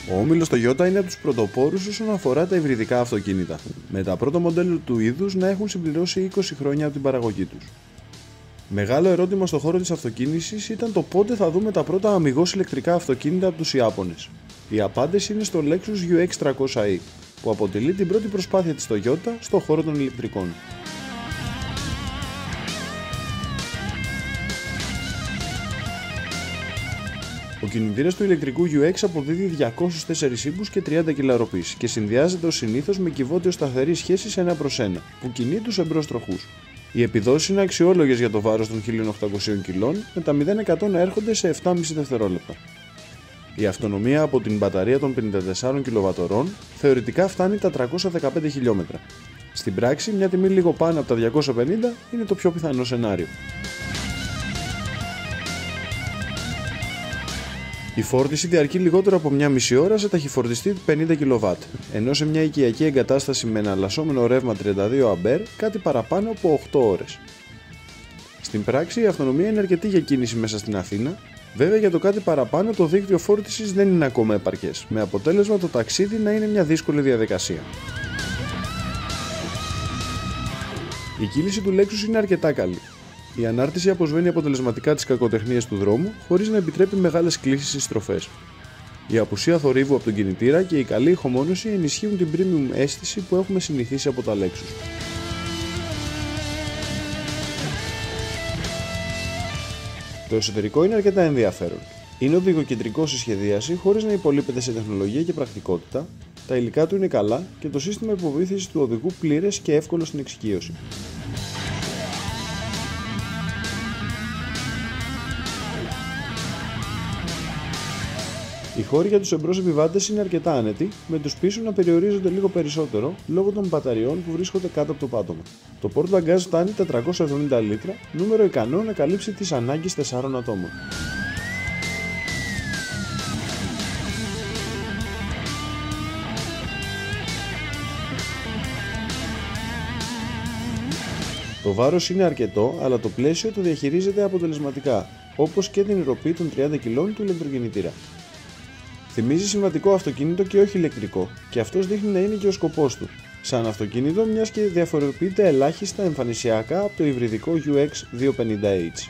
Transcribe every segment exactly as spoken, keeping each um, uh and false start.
Ο όμιλος Toyota είναι από τους πρωτοπόρους όσον αφορά τα υβριδικά αυτοκίνητα, με τα πρώτα μοντέλα του είδους να έχουν συμπληρώσει είκοσι χρόνια από την παραγωγή τους. Μεγάλο ερώτημα στον χώρο της αυτοκίνησης ήταν το πότε θα δούμε τα πρώτα αμιγώς ηλεκτρικά αυτοκίνητα από τους Ιάπωνες. Η απάντηση είναι στο Lexus γιου εξ τριακόσια ι, που αποτελεί την πρώτη προσπάθεια της Toyota στον χώρο των ηλεκτρικών. Ο κινητήρας του ηλεκτρικού γιου εξ αποδίδει διακόσιους τέσσερις ύπους και τριάντα κιλά-ροπής και συνδυάζεται ως συνήθως με κυβότιο σταθερής σχέσης ένα προς ένα, που κινεί τους εμπρός τροχούς. Οι επιδόσεις είναι αξιόλογες για το βάρος των χίλια οκτακόσιων κιλών, με τα μηδέν εκατό να έρχονται σε επτά κόμμα πέντε δευτερόλεπτα. Η αυτονομία από την μπαταρία των πενήντα τεσσάρων κιλοβατορών θεωρητικά φτάνει τα τριακόσια δεκαπέντε χιλιόμετρα. Στην πράξη, μια τιμή λίγο πάνω από τα διακόσια πενήντα είναι το πιο πιθανό σενάριο. Η φόρτιση διαρκεί λιγότερο από μια μισή ώρα σε ταχυφορτιστή πενήντα κιλοβάτ, ενώ σε μια οικιακή εγκατάσταση με εναλλασσόμενο ρεύμα τριάντα δύο αμπέρ κάτι παραπάνω από οκτώ ώρες. Στην πράξη η αυτονομία είναι αρκετή για κίνηση μέσα στην Αθήνα, βέβαια για το κάτι παραπάνω το δίκτυο φόρτισης δεν είναι ακόμα επαρκές, με αποτέλεσμα το ταξίδι να είναι μια δύσκολη διαδικασία. Η κύληση του Lexus είναι αρκετά καλή. Η ανάρτηση αποσβαίνει αποτελεσματικά τις κακοτεχνίες του δρόμου, χωρίς να επιτρέπει μεγάλες κλίσεις στις στροφές. Η απουσία θορύβου από τον κινητήρα και η καλή ηχομόνωση ενισχύουν την premium αίσθηση που έχουμε συνηθίσει από τα Lexus. Το εσωτερικό είναι αρκετά ενδιαφέρον. Είναι οδηγοκεντρικό σε σχεδίαση χωρίς να υπολείπεται σε τεχνολογία και πρακτικότητα, τα υλικά του είναι καλά και το σύστημα υποβοήθησης του οδηγού πλήρες και εύκολο στην εξοικείωση. Οι χώροι για τους εμπρός επιβάτες είναι αρκετά άνετοι, με τους πίσω να περιορίζονται λίγο περισσότερο λόγω των μπαταριών που βρίσκονται κάτω από το πάτωμα. Το πόρτο-μπαγκάζ φτάνει τα τριακόσια εβδομήντα λίτρα, νούμερο ικανό να καλύψει τις ανάγκες τεσσάρων ατόμων. Το βάρος είναι αρκετό, αλλά το πλαίσιο το διαχειρίζεται αποτελεσματικά, όπως και την ροπή των τριάντα κιλών του ηλεκτροκινητήρα. Θυμίζει συμβατικό αυτοκίνητο και όχι ηλεκτρικό, και αυτός δείχνει να είναι και ο σκοπός του, σαν αυτοκίνητο μιας και διαφοροποιείται ελάχιστα εμφανισιακά από το υβριδικό γιου εξ διακόσια πενήντα έιτς.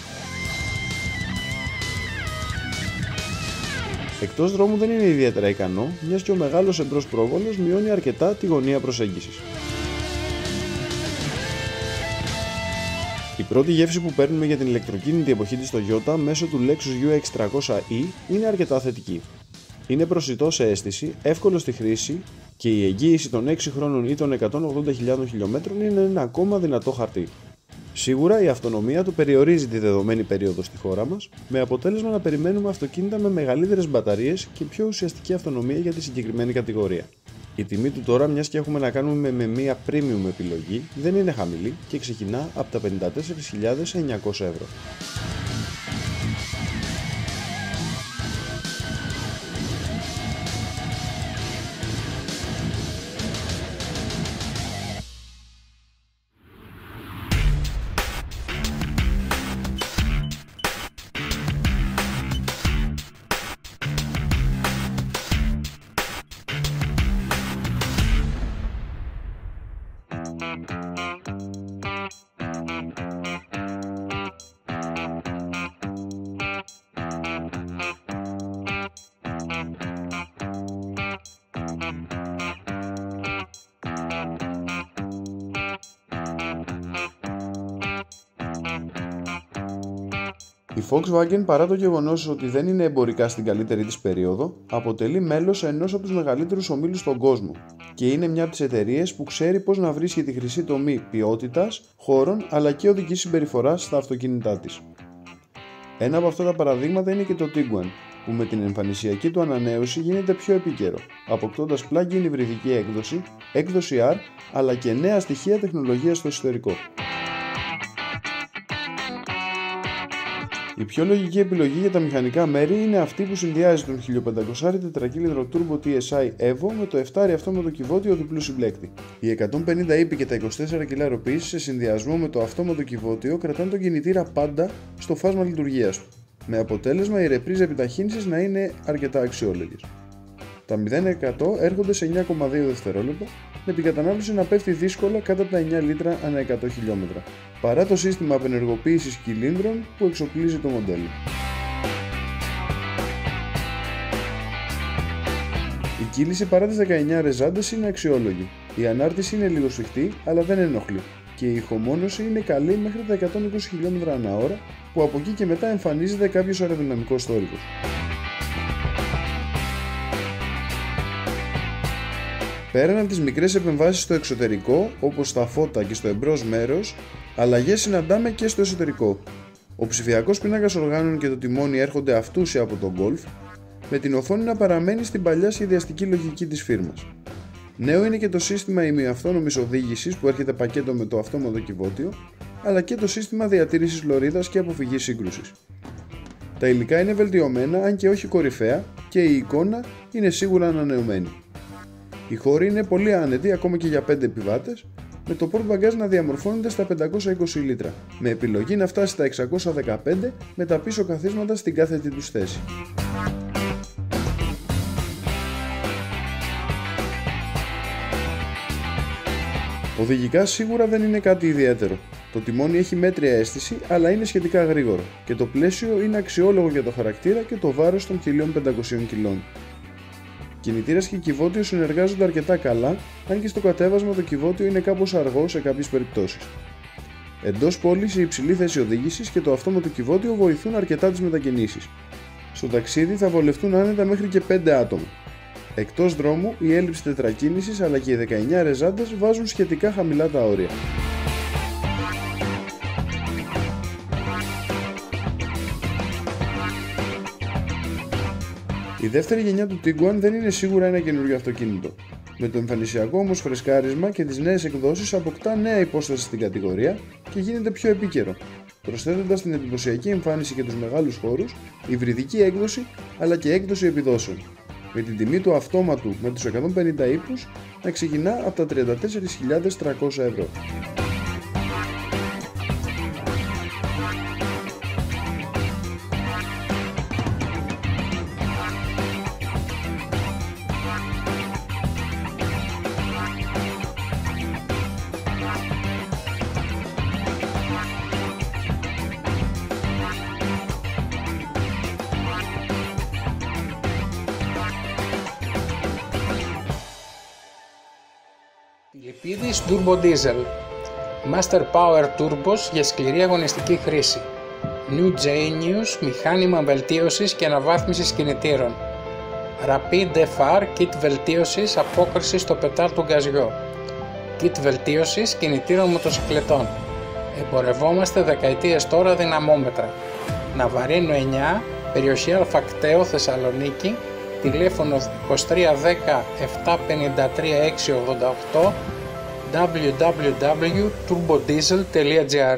Εκτός δρόμου δεν είναι ιδιαίτερα ικανό, μιας και ο μεγάλος εμπρός πρόβολος μειώνει αρκετά τη γωνία προσέγγισης. Η πρώτη γεύση που παίρνουμε για την ηλεκτροκίνητη εποχή της Toyota μέσω του Lexus γιου εξ τριακόσια ι είναι αρκετά θετική. Είναι προσιτό σε αίσθηση, εύκολο στη χρήση και η εγγύηση των έξι χρόνων ή των εκατόν ογδόντα χιλιάδων χιλιόμετρων είναι ένα ακόμα δυνατό χαρτί. Σίγουρα η αυτονομία του περιορίζει τη δεδομένη περίοδο στη χώρα μας, με αποτέλεσμα να περιμένουμε αυτοκίνητα με μεγαλύτερες μπαταρίες και πιο ουσιαστική αυτονομία για τη συγκεκριμένη κατηγορία. Η τιμή του τώρα, μιας και έχουμε να κάνουμε με μια premium επιλογή, δεν είναι χαμηλή και ξεκινά από τα πενήντα τέσσερις χιλιάδες εννιακόσια ευρώ. Η Volkswagen, παρά το γεγονός ότι δεν είναι εμπορικά στην καλύτερη της περίοδο, αποτελεί μέλος ενός από τους μεγαλύτερους ομίλους στον κόσμο και είναι μια από τις εταιρείες που ξέρει πώς να βρίσκει τη χρυσή τομή ποιότητας, χώρων αλλά και οδικής συμπεριφοράς στα αυτοκίνητά της. Ένα από αυτά τα παραδείγματα είναι και το Tiguan, που με την εμφανισιακή του ανανέωση γίνεται πιο επίκαιρο, αποκτώντας plug-in υβριδική έκδοση, έκδοση R αλλά και νέα στοιχεία τεχνολογίας στο εσωτερικό. Η πιο λογική επιλογή για τα μηχανικά μέρη είναι αυτή που συνδυάζει τον χίλια πεντακόσια τετρακύλινδρο Turbo τι ες άι Evo με το επτάρι αυτόματο κυβότιο διπλού συμπλέκτη. Οι εκατόν πενήντα ύπη και τα είκοσι τέσσερα κιλά ροπής σε συνδυασμό με το αυτόματο κυβότιο κρατάνε τον κινητήρα πάντα στο φάσμα λειτουργίας του, με αποτέλεσμα οι ρεπρίζ επιταχύνσεις να είναι αρκετά αξιόλογες. Τα μηδέν τοις εκατό έρχονται σε εννιά κόμμα δύο δευτερόλεπτα, με την κατανάλωση να πέφτει δύσκολα κάτω από τα εννιά λίτρα ανά εκατό χιλιόμετρα, παρά το σύστημα απενεργοποίησης κυλίνδρων που εξοπλίζει το μοντέλο. Η κύληση παρά τις δεκαεννιά ρεζάντες είναι αξιόλογη. Η ανάρτηση είναι λίγο σφιχτή, αλλά δεν ενοχλεί, και η ηχομόνωση είναι καλή μέχρι τα εκατόν είκοσι χιλιόμετρα ανά ώρα, που από εκεί και μετά εμφανίζεται κάποιος αεροδυναμικός θόρυβος. Πέραν από τις μικρές επεμβάσεις στο εξωτερικό, όπως στα φώτα και στο εμπρός μέρος, αλλαγές συναντάμε και στο εσωτερικό. Ο ψηφιακός πίνακας οργάνων και το τιμόνι έρχονται αυτούσια από τον Golf, με την οθόνη να παραμένει στην παλιά σχεδιαστική λογική της φίρμας. Νέο είναι και το σύστημα ημιαυτόνομης οδήγησης που έρχεται πακέτο με το αυτόματο κυβότιο, αλλά και το σύστημα διατήρησης λωρίδας και αποφυγής σύγκρουσης. Τα υλικά είναι βελτιωμένα, αν και όχι κορυφαία, και η εικόνα είναι σίγουρα ανανεωμένη. Οι χώροι είναι πολύ άνετοι ακόμα και για πέντε επιβάτες, με το port bagage να διαμορφώνεται στα πεντακόσια είκοσι λίτρα, με επιλογή να φτάσει στα εξακόσια δεκαπέντε με τα πίσω καθίσματα στην κάθετη τους θέση. Οδηγικά σίγουρα δεν είναι κάτι ιδιαίτερο. Το τιμόνι έχει μέτρια αίσθηση, αλλά είναι σχετικά γρήγορο, και το πλαίσιο είναι αξιόλογο για το χαρακτήρα και το βάρος των χίλια πεντακόσια κιλών. Κινητήρας και κυβότιο συνεργάζονται αρκετά καλά, αν και στο κατέβασμα το κυβότιο είναι κάπως αργό σε κάποιες περιπτώσεις. Εντός πόλης η υψηλή θέση οδήγησης και το αυτόματο κυβότιο βοηθούν αρκετά τις μετακινήσεις. Στο ταξίδι θα βολευτούν άνετα μέχρι και πέντε άτομα. Εκτός δρόμου, η έλλειψη τετρακίνησης αλλά και οι δεκαεννιά ρεζάντες βάζουν σχετικά χαμηλά τα όρια. Η δεύτερη γενιά του Tiguan δεν είναι σίγουρα ένα καινούριο αυτοκίνητο. Με το εμφανισιακό όμως φρεσκάρισμα και τις νέες εκδόσεις αποκτά νέα υπόσταση στην κατηγορία και γίνεται πιο επίκαιρο, προσθέτοντας την εντυπωσιακή εμφάνιση και τους μεγάλους χώρους, υβριδική έκδοση αλλά και έκδοση επιδόσεων, με την τιμή του αυτόματου με τους εκατόν πενήντα ύπους να ξεκινά από τα τριάντα τέσσερις χιλιάδες τριακόσια ευρώ. Λιπίδης Turbo Diesel Master Power Turbos για σκληρή αγωνιστική χρήση. New Genius μηχάνημα βελτίωσης και αναβάθμισης κινητήρων. Rapid εφ αρ Kit βελτίωσης απόκριση στο πετάλ του γκαζιό. Kit βελτίωσης κινητήρων μοτοσυκλετών. Εμπορευόμαστε δεκαετίες τώρα δυναμόμετρα. Ναβαρίνο εννιά, περιοχή Αλφακτέο, Θεσσαλονίκη, τηλέφωνο είκοσι τρία δέκα επτακόσια πενήντα τρία εξακόσια ογδόντα οκτώ, double-u double-u double-u τελεία turbo diesel τελεία gr.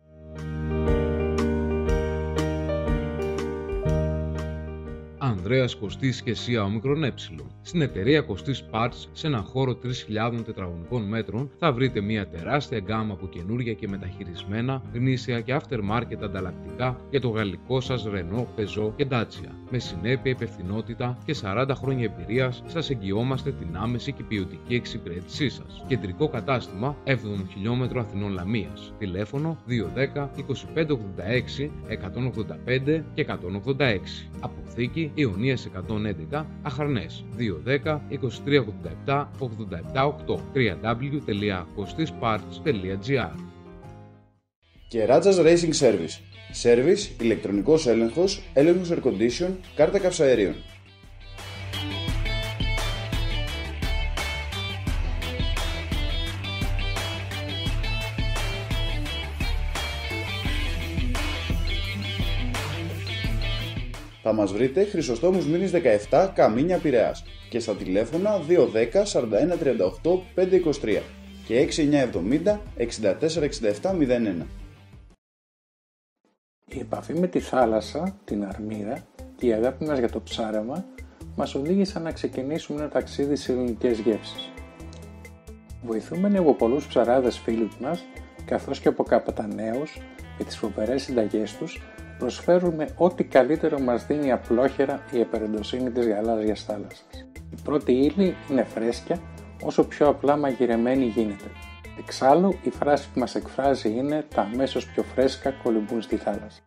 Ανδρέας Κωστής και ΣΥΑ Ομικρον Ε. Στην εταιρεία Κωστής Parts, σε έναν χώρο τρεις χιλιάδες τετραγωνικών μέτρων, θα βρείτε μια τεράστια γκάμα από καινούρια και μεταχειρισμένα, γνήσια και aftermarket ανταλλακτικά για το γαλλικό σας Renault, Peugeot και Dacia. Με συνέπεια, υπευθυνότητα και σαράντα χρόνια εμπειρίας, σας εγγυόμαστε την άμεση και ποιοτική εξυπηρέτησή σας. Κεντρικό κατάστημα, έβδομο χιλιόμετρο Αθηνών Λαμίας. Τηλέφωνο δύο ένα μηδέν είκοσι πέντε ογδόντα έξι εκατόν ογδόντα πέντε και εκατόν ογδόντα έξι. Αποθήκη Ιωνίας εκατόν έντεκα, Αχαρνές δύο ένα μηδέν είκοσι τρία ογδόντα επτά ογδόντα επτά οκτώ, double-u double-u double-u τελεία kostisparts τελεία gr. Κεράτσας Racing Service. Service, ηλεκτρονικός έλεγχος, έλεγχος air condition, κάρτα καυσαερίων. Θα μας βρείτε Χρυσοστόμους Μήνης δεκαεπτά, Καμίνια, Πειραιάς, και στα τηλέφωνα δύο ένα μηδέν σαράντα ένα τριάντα οκτώ πεντακόσια είκοσι τρία και έξι εννιά εβδομήντα εξήντα τέσσερα εξήντα επτά μηδέν ένα. Η επαφή με τη θάλασσα, την αρμύρα και η αγάπη μας για το ψάρεμα μας οδήγησαν να ξεκινήσουμε ένα ταξίδι σε ελληνικές γεύσεις. Βοηθούμενοι από πολλούς ψαράδες φίλους μας, καθώς και από καπεταναίους με τις φοβερές συνταγές τους, προσφέρουμε ό,τι καλύτερο μας δίνει απλόχερα η επερεντοσύνη της γαλάζιας θάλασσας. Η πρώτη ύλη είναι φρέσκια, όσο πιο απλά μαγειρεμένη γίνεται. Εξάλλου, η φράση που μας εκφράζει είναι «τα αμέσως πιο φρέσκα κολυμπούν στη θάλασσα».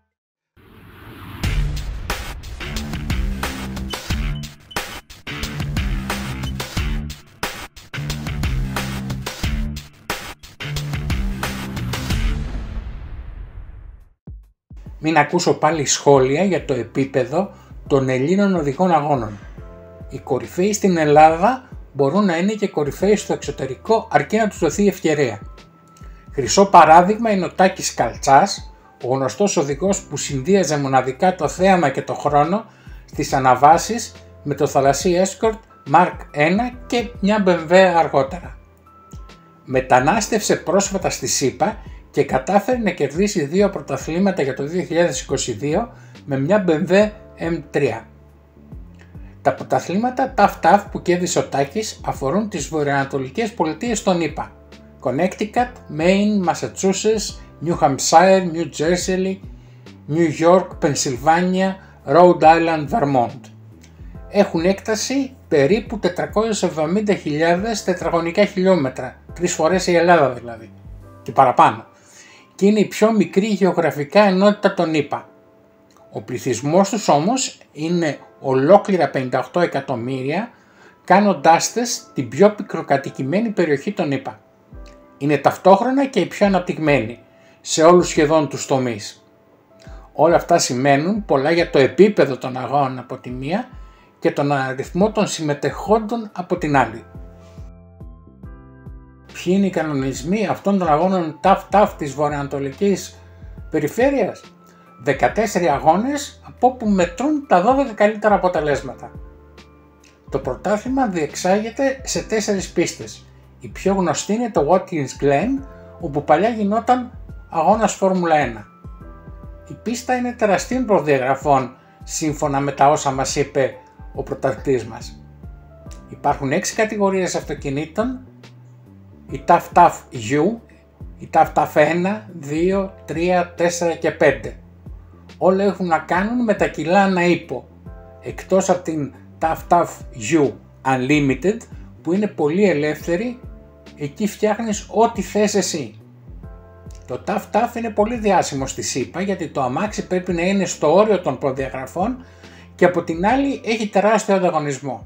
Μην ακούσω πάλι σχόλια για το επίπεδο των Ελλήνων οδικών αγώνων. Οι κορυφαίοι στην Ελλάδα μπορούν να είναι και κορυφαίοι στο εξωτερικό αρκεί να τους δοθεί ευκαιρία. Χρυσό παράδειγμα είναι ο Τάκης Καλτσάς, ο γνωστός οδηγός που συνδύαζε μοναδικά το θέαμα και το χρόνο στις αναβάσεις με το θαλασσί Escort Mark ένα και μια μπι εμ ντάμπλιου αργότερα. Μετανάστευσε πρόσφατα στη ΣΥΠΑ και κατάφερε να κερδίσει δύο πρωταθλήματα για το δύο χιλιάδες είκοσι δύο με μια μπι εμ ντάμπλιου εμ τρία. Τα πρωταθλήματα ταφ ταφ που κέρδισε ο Τάκης αφορούν τις βορειοανατολικές πολιτείες των ΗΠΑ: Connecticut, Maine, Massachusetts, New Hampshire, New Jersey, New York, Pennsylvania, Rhode Island, Vermont. Έχουν έκταση περίπου τετρακόσιες εβδομήντα χιλιάδες τετραγωνικά χιλιόμετρα, τρεις φορές η Ελλάδα δηλαδή και παραπάνω, και είναι η πιο μικρή γεωγραφικά ενότητα των ΗΠΑ. Ο πληθυσμός τους όμως είναι ολόκληρα πενήντα οκτώ εκατομμύρια, κάνοντάς τες την πιο πυκνοκατοικημένη περιοχή των ΗΠΑ. Είναι ταυτόχρονα και η πιο αναπτυγμένη σε όλους σχεδόν τους τομείς. Όλα αυτά σημαίνουν πολλά για το επίπεδο των αγώνων από τη μία και τον αριθμό των συμμετεχόντων από την άλλη. Ποιοι είναι οι κανονισμοί αυτών των αγώνων ταφ ταφ της βορειοανατολικής περιφέρειας? δεκατέσσερις αγώνες από όπου μετρούν τα δώδεκα καλύτερα αποτελέσματα. Το πρωτάθλημα διεξάγεται σε τέσσερις πίστες. Η πιο γνωστή είναι το Watkins Glen, όπου παλιά γινόταν αγώνας Φόρμουλα ένα. Η πίστα είναι τεραστίων προδιαγραφών σύμφωνα με τα όσα μας είπε ο πρωταθλητής μας. Υπάρχουν έξι κατηγορίες αυτοκινήτων: η ταφ ταφ γιου, η ταφ ταφ ένα, δύο, τρία, τέσσερα και πέντε. Όλα έχουν να κάνουν με τα κιλά ανά ύπο, εκτός από την ταφ ταφ γιου Unlimited που είναι πολύ ελεύθερη, εκεί φτιάχνεις ό,τι θες εσύ. Το ταφ ταφ είναι πολύ διάσημο στη ΣΥΠΑ γιατί το αμάξι πρέπει να είναι στο όριο των προδιαγραφών και από την άλλη έχει τεράστιο ανταγωνισμό.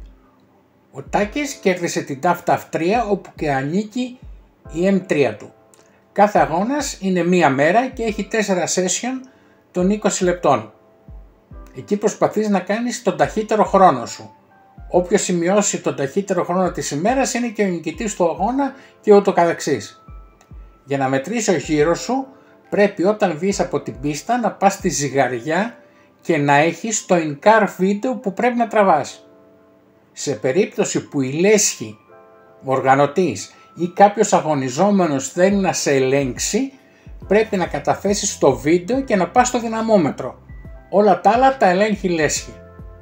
Ο Τάκης κέρδισε την ταφ ταφ τρία όπου και ανήκει η εμ τρία του. Κάθε αγώνας είναι μία μέρα και έχει τέσσερα session των είκοσι λεπτών. Εκεί προσπαθείς να κάνεις τον ταχύτερο χρόνο σου. Όποιος σημειώσει τον ταχύτερο χρόνο της ημέρας είναι και ο νικητής του αγώνα και ούτω καθεξής. Για να μετρήσει ο γύρος σου πρέπει όταν βγεις από την πίστα να πας στη ζυγαριά και να έχεις το in-car βίντεο που πρέπει να τραβάς. Σε περίπτωση που η λέσχη, ο οργανωτής ή κάποιος αγωνιζόμενος θέλει να σε ελέγξει, πρέπει να καταθέσεις το βίντεο και να πας στο δυναμόμετρο. Όλα τα άλλα τα ελέγχει η λέσχη.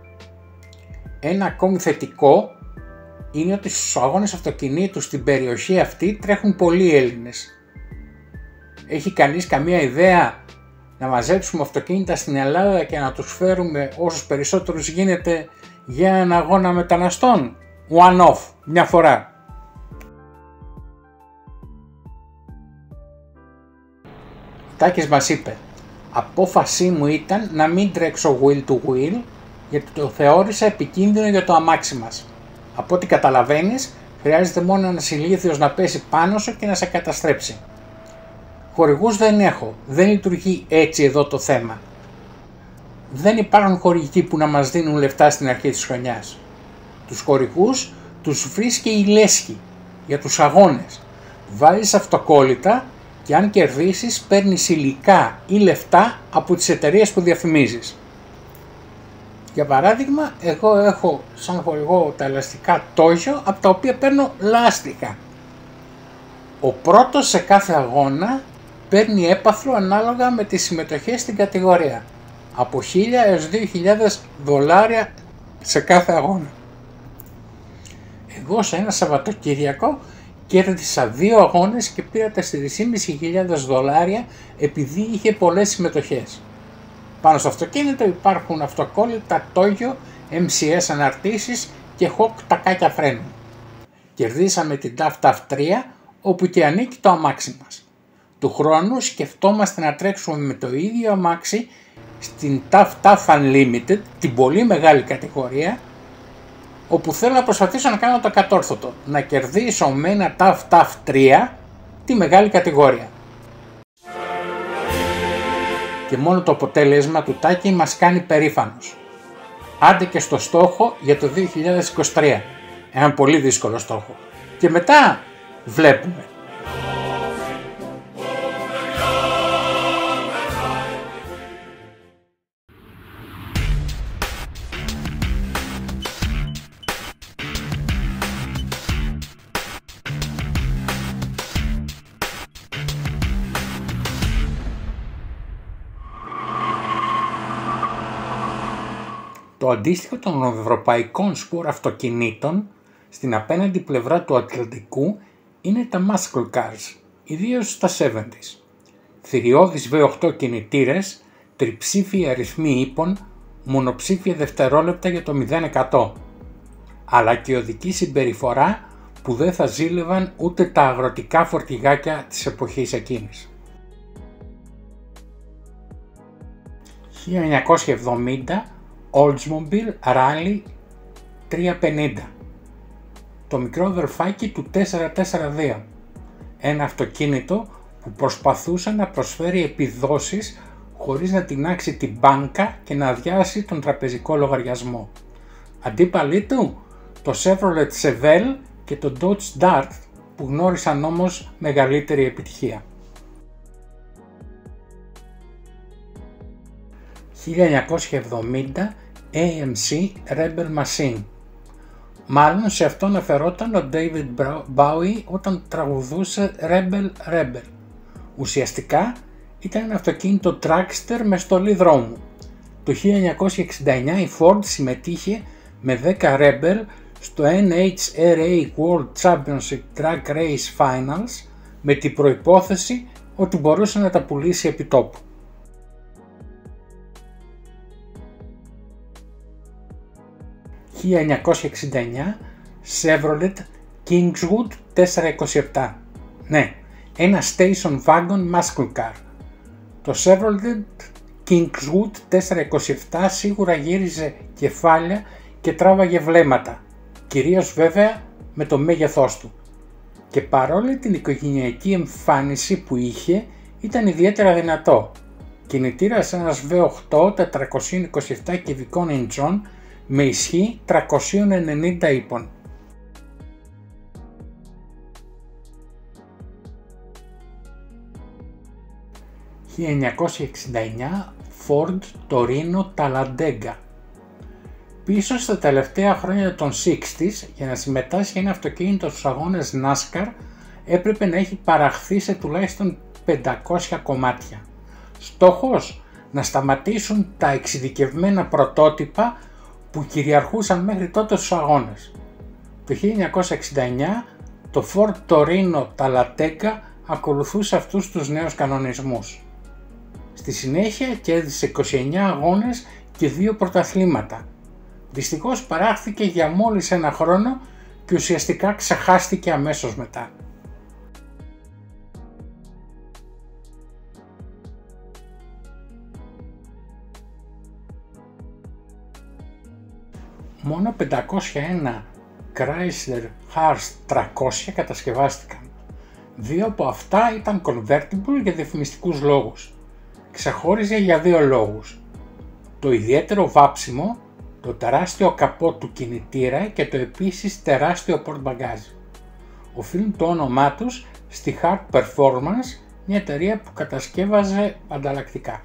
Ένα ακόμη θετικό είναι ότι στους αγώνες αυτοκινήτου στην περιοχή αυτή τρέχουν πολλοί Έλληνες. Έχει κανείς καμία ιδέα να μαζέψουμε αυτοκίνητα στην Ελλάδα και να τους φέρουμε όσους περισσότερους γίνεται για ένα αγώνα μεταναστών? One off, μια φορά. Ο Τάκης μας είπε: απόφασή μου ήταν να μην τρέξω wheel to wheel γιατί το θεώρησα επικίνδυνο για το αμάξι μας. Από ό,τι καταλαβαίνεις, χρειάζεται μόνο ένας ηλίθιος να πέσει πάνω σου και να σε καταστρέψει. Χορηγούς δεν έχω, δεν λειτουργεί έτσι εδώ το θέμα. Δεν υπάρχουν χορηγοί που να μας δίνουν λεφτά στην αρχή της χρονιάς. Τους χορηγούς τους βρίσκει η λέσχη για τους αγώνες. Βάζεις αυτοκόλλητα και αν κερδίσεις παίρνεις υλικά ή λεφτά από τις εταιρείες που διαφημίζεις. Για παράδειγμα, εγώ έχω σαν χορηγό τα ελαστικά Toyo από τα οποία παίρνω λάστιχα. Ο πρώτος σε κάθε αγώνα παίρνει έπαθλο ανάλογα με τις συμμετοχές στην κατηγορία. Από χίλια έως δύο χιλιάδες δολάρια σε κάθε αγώνα. Εγώ σε ένα Σαββατοκύριακο κέρδισα δύο αγώνες και πήρα τέσσερις χιλιάδες πεντακόσια δολάρια επειδή είχε πολλές συμμετοχές. Πάνω στο αυτοκίνητο υπάρχουν αυτοκόλλητα Toyo εμ σι ες αναρτήσεις και χοκ τακάκια φρένου. Κερδίσαμε την ταφ ταφ τρία όπου και ανήκει το αμάξι μας. Του χρόνου σκεφτόμαστε να τρέξουμε με το ίδιο αμάξι στην ταφ ταφ Unlimited, την πολύ μεγάλη κατηγορία, όπου θέλω να προσπαθήσω να κάνω το κατόρθωτο, να κερδίσω με ένα ταφ ταφ τρία τη μεγάλη κατηγορία. Και μόνο το αποτέλεσμα του Τάκη μας κάνει περήφανος. Άντε και στο στόχο για το δύο χιλιάδες είκοσι τρία. Έναν πολύ δύσκολο στόχο. Και μετά βλέπουμε. Το αντίστοιχο των ευρωπαϊκών σπορ αυτοκινήτων στην απέναντι πλευρά του Ατλαντικού είναι τα muscle cars, ιδίως στα εβδομήντα. Θηριώδεις βι οκτώ κινητήρες, τριψήφιοι αριθμοί ύπων, μονοψήφια δευτερόλεπτα για το μηδέν εκατό, αλλά και οδική συμπεριφορά που δεν θα ζήλευαν ούτε τα αγροτικά φορτηγάκια της εποχής εκείνης. χίλια εννιακόσια εβδομήντα Oldsmobile Rally τριακόσια πενήντα, το μικρό αδερφάκι του τετρακόσια σαράντα δύο, ένα αυτοκίνητο που προσπαθούσε να προσφέρει επιδόσεις χωρίς να τινάξει την μπάνκα και να αδειάσει τον τραπεζικό λογαριασμό. Αντίπαλοι του, το Chevrolet Chevelle και το Dodge Dart, που γνώρισαν όμως μεγαλύτερη επιτυχία. χίλια εννιακόσια εβδομήντα έι εμ σι Rebel Machine. Μάλλον σε αυτό αναφερόταν ο David Bowie όταν τραγουδούσε Rebel Rebel. Ουσιαστικά ήταν ένα αυτοκίνητο dragster με στολή δρόμου. Το χίλια εννιακόσια εξήντα εννιά η Ford συμμετείχε με δέκα Rebel στο εν έιτς αρ έι World Championship Drag Race Finals με την προϋπόθεση ότι μπορούσε να τα πουλήσει επί τόπου. χίλια εννιακόσια εξήντα εννιά Chevrolet Kingswood τετρακόσια είκοσι επτά. Ναι, ένα station wagon muscle car. Το Chevrolet Kingswood τετρακόσια είκοσι επτά σίγουρα γύριζε κεφάλια και τράβαγε βλέμματα, κυρίως βέβαια με το μέγεθός του. Και παρόλη την οικογενειακή εμφάνιση που είχε, ήταν ιδιαίτερα δυνατό. Κινητήρας ένας βι οκτώ τετρακόσια είκοσι επτά κυβικών ιντζών με ισχύ τριακόσια ενενήντα ύπων. χίλια εννιακόσια εξήντα εννιά Ford Torino Talladega. Πίσω στα τελευταία χρόνια των εξήντα, για να συμμετάσχει ένα αυτοκίνητο στους αγώνες NASCAR έπρεπε να έχει παραχθεί σε τουλάχιστον πεντακόσια κομμάτια. Στόχος, να σταματήσουν τα εξειδικευμένα πρωτότυπα που κυριαρχούσαν μέχρι τότε στους αγώνες. Το χίλια εννιακόσια εξήντα εννιά το Ford Torino Talladega ακολουθούσε αυτούς τους νέους κανονισμούς. Στη συνέχεια κέρδισε είκοσι εννιά αγώνες και δύο πρωταθλήματα. Δυστυχώς παράχθηκε για μόλις ένα χρόνο και ουσιαστικά ξεχάστηκε αμέσως μετά. Μόνο πεντακόσια ένα Chrysler Harz τριακόσια κατασκευάστηκαν. Δύο από αυτά ήταν convertible για διαφημιστικούς λόγους. Ξεχώριζε για δύο λόγους. Το ιδιαίτερο βάψιμο, το τεράστιο καπό του κινητήρα και το επίσης τεράστιο πορτμπαγκάζ. Οφείλουν το όνομά τους στη Hard Performance, μια εταιρεία που κατασκεύαζε ανταλλακτικά.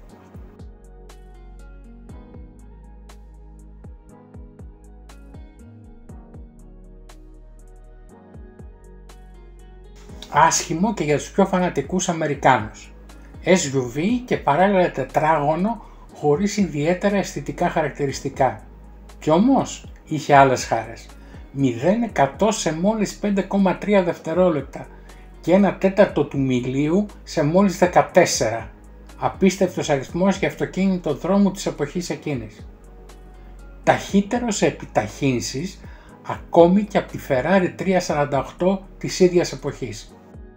Άσχημο και για τους πιο φανατικούς Αμερικάνους. ες γιου βι και παράλληλα τετράγωνο χωρίς ιδιαίτερα αισθητικά χαρακτηριστικά. Κι όμως είχε άλλες χάρες. μηδέν εκατό σε μόλις πέντε κόμμα τρία δευτερόλεπτα και ένα τέταρτο του μιλίου σε μόλις δεκατέσσερα. Απίστευτος αριθμός για αυτοκίνητο δρόμου της εποχής εκείνης. ταχύτερο σε επιταχύνσεις ακόμη και από τη Ferrari τριακόσια σαράντα οκτώ της ίδιας εποχής.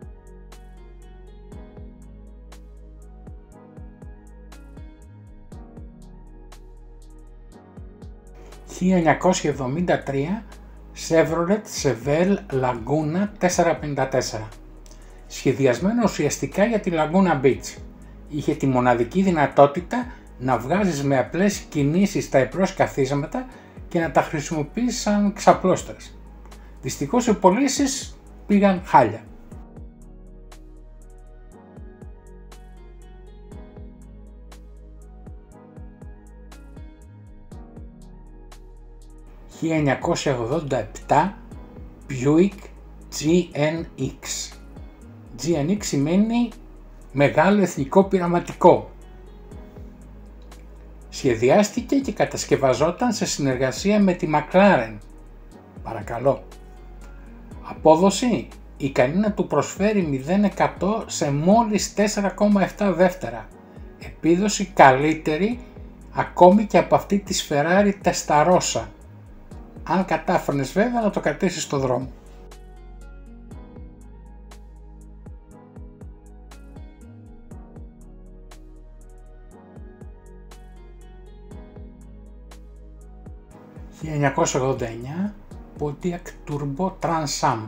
χίλια εννιακόσια εβδομήντα τρία Chevrolet Chevelle Laguna τετρακόσια πενήντα τέσσερα. Σχεδιασμένο ουσιαστικά για τη Laguna Beach. Είχε τη μοναδική δυνατότητα να βγάζεις με απλές κινήσεις τα εμπρός καθίσματα και να τα χρησιμοποιείς σαν ξαπλώστερες. Δυστυχώς οι πωλήσεις πήγαν χάλια. χίλια εννιακόσια ογδόντα επτά Buick τζι εν εξ. τζι εν εξ σημαίνει μεγάλο εθνικό πειραματικό. Σχεδιάστηκε και κατασκευαζόταν σε συνεργασία με τη McLaren. Παρακαλώ. Απόδοση ικανή να του προσφέρει μηδέν εκατό σε μόλις τέσσερα κόμμα επτά δεύτερα. Επίδοση καλύτερη ακόμη και από αυτή της Ferrari Testarossa. Αν κατάφερνες βέβαια να το κρατήσεις στο δρόμο. χίλια εννιακόσια ογδόντα εννιά Pontiac Turbo Trans Am.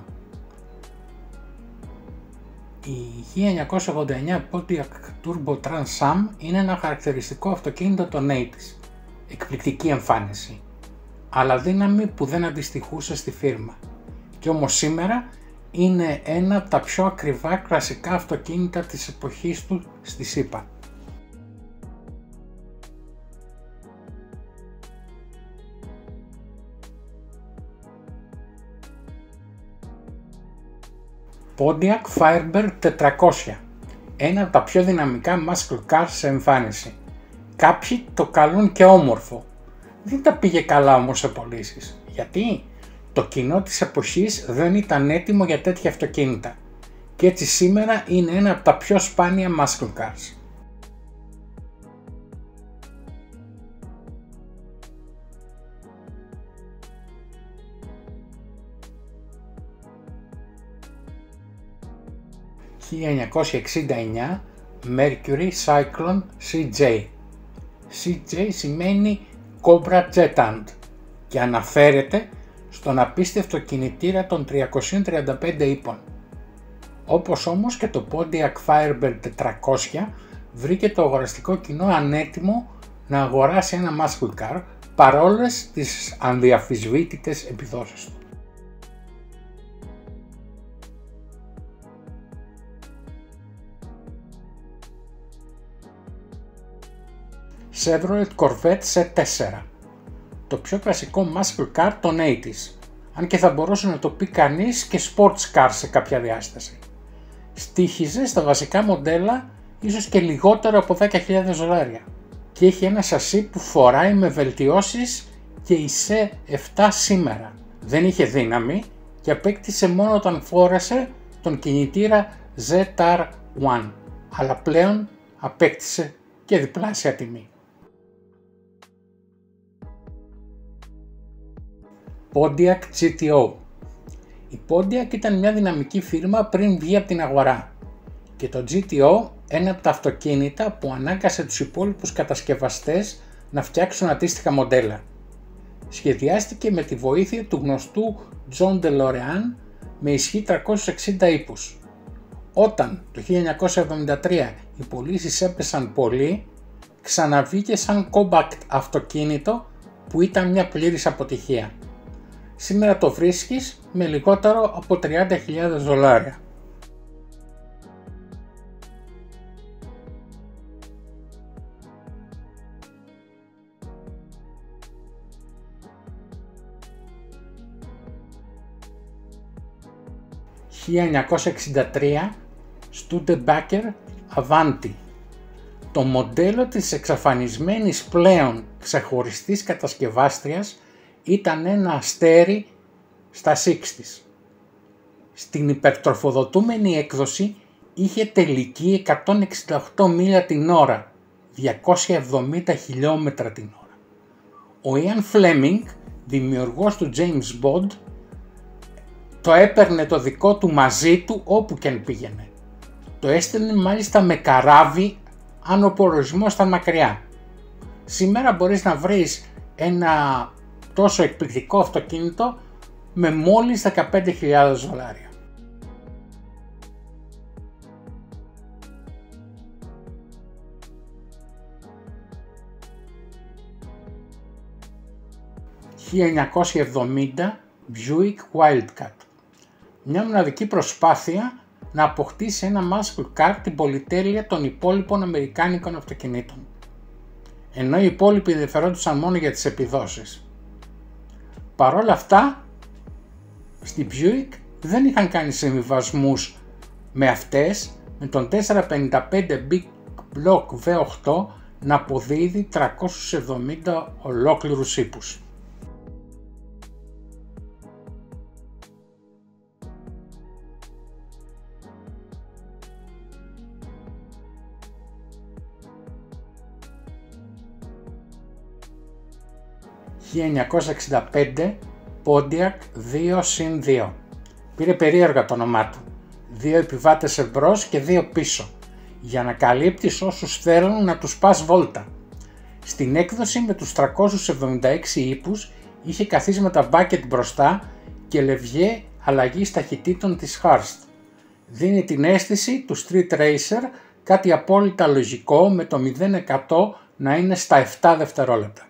Η χίλια εννιακόσια ογδόντα εννιά Pontiac Turbo Trans Am είναι ένα χαρακτηριστικό αυτοκίνητο των ογδόντα. Εκπληκτική εμφάνιση, αλλά δύναμη που δεν αντιστοιχούσε στη φίρμα. Και όμως σήμερα είναι ένα από τα πιο ακριβά κλασικά αυτοκίνητα της εποχής του στη ΣΥΠΑ. Pontiac Firebird τετρακόσια, ένα από τα πιο δυναμικά muscle cars σε εμφάνιση. Κάποιοι το καλούν και όμορφο. Δεν τα πήγε καλά όμως σε πωλήσεις. Γιατί? Το κοινό της εποχής δεν ήταν έτοιμο για τέτοια αυτοκίνητα. Και έτσι σήμερα είναι ένα από τα πιο σπάνια muscle cars. χίλια εννιακόσια εξήντα εννιά Mercury Cyclone σι τζέι. σι τζέι σημαίνει Cobra Jetant και αναφέρεται στον απίστευτο κινητήρα των τριακόσια τριάντα πέντε ύπων. Όπως όμως και το Pontiac Firebird τετρακόσια βρήκε το αγοραστικό κοινό ανέτοιμο να αγοράσει ένα muscle car παρόλες τις ανδιαφυσβήτητες επιδόσεις του. Chevrolet Corvette σι τέσσερα, το πιο κλασικό muscle car των ογδόντα, αν και θα μπορούσε να το πει κανείς και sports car σε κάποια διάσταση. Στοίχιζε στα βασικά μοντέλα ίσως και λιγότερο από δέκα χιλιάδες δολάρια και έχει ένα σασί που φοράει με βελτιώσεις και η σι επτά σήμερα. Δεν είχε δύναμη και απέκτησε μόνο όταν φόρεσε τον κινητήρα ζετ αρ ένα, αλλά πλέον απέκτησε και διπλάσια τιμή. Pontiac τζι τι ο. Η Pontiac ήταν μια δυναμική φίρμα πριν βγει από την αγορά και το τζι τι ο ένα από τα αυτοκίνητα που ανάγκασε τους υπόλοιπους κατασκευαστές να φτιάξουν αντίστοιχα μοντέλα. Σχεδιάστηκε με τη βοήθεια του γνωστού John DeLorean με ισχύ τριακόσιους εξήντα ύπους. Όταν το χίλια εννιακόσια εβδομήντα τρία οι πωλήσεις έπεσαν πολύ, ξαναβγήκε σαν compact αυτοκίνητο που ήταν μια πλήρης αποτυχία. Σήμερα το βρίσκεις με λιγότερο από τριάντα χιλιάδες δολάρια. χίλια εννιακόσια εξήντα τρία Studebaker Avanti. Το μοντέλο της εξαφανισμένης πλέον ξεχωριστής κατασκευάστριας ήταν ένα αστέρι στα εξήντα. Στην υπερτροφοδοτούμενη έκδοση είχε τελική εκατόν εξήντα οκτώ μίλια την ώρα, διακόσια εβδομήντα χιλιόμετρα την ώρα. Ο Ian Fleming, δημιουργός του James Bond, το έπαιρνε το δικό του μαζί του όπου και αν πήγαινε. Το έστελνε μάλιστα με καράβι αν ο προορισμός ήταν μακριά. Σήμερα μπορείς να βρεις ένα τόσο εκπληκτικό αυτοκίνητο με μόλις δεκαπέντε χιλιάδες δολάρια. χίλια εννιακόσια εβδομήντα Buick Wildcat. Μια μοναδική προσπάθεια να αποκτήσει ένα muscle car την πολυτέλεια των υπόλοιπων αμερικάνικων αυτοκινήτων, ενώ οι υπόλοιποι ενδιαφερόντουσαν μόνο για τις επιδόσεις. Παρ' όλα αυτά, στη Buick δεν είχαν κάνει συμβιβασμούς με αυτές, με τον τετρακόσια πενήντα πέντε Big Block βι οκτώ να αποδίδει τριακόσιους εβδομήντα ολόκληρους ύπους. χίλια εννιακόσια εξήντα πέντε Pontiac δύο συν δύο. Πήρε περίεργα το όνομά του. Δύο επιβάτες εμπρός και δύο πίσω, για να καλύπτεις όσους θέλουν να τους πας βόλτα. Στην έκδοση με τους τριακόσιους εβδομήντα έξι ύπους είχε καθίσματα bucket μπροστά και λευγέ αλλαγής ταχυτήτων της Hurst. Δίνει την αίσθηση του Street Racer, κάτι απόλυτα λογικό με το μηδέν τοις εκατό να είναι στα επτά δευτερόλεπτα.